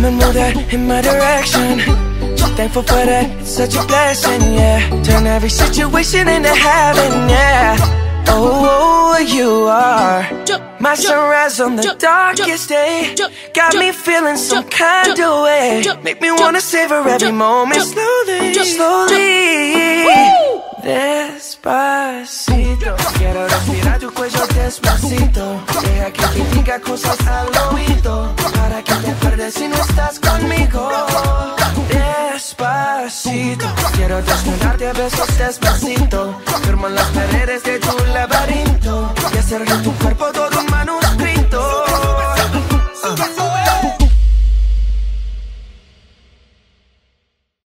wanna move that in my direction. So thankful for that, it's such a blessing, yeah. Turn every situation into heaven, yeah. Oh, you are my sunrise on the darkest day. Got me feeling some kind of way. Make me wanna savor every moment slowly, slowly. Despacito, quiero respirar tu cuello despacito. Deja que te diga cosas al oído, para que te acuerdes si no estás conmigo. Despacito, quiero desnudarte a besos despacito. Firmo en las paredes de tu laberinto y hacer de tu cuerpo todo un manuscrito.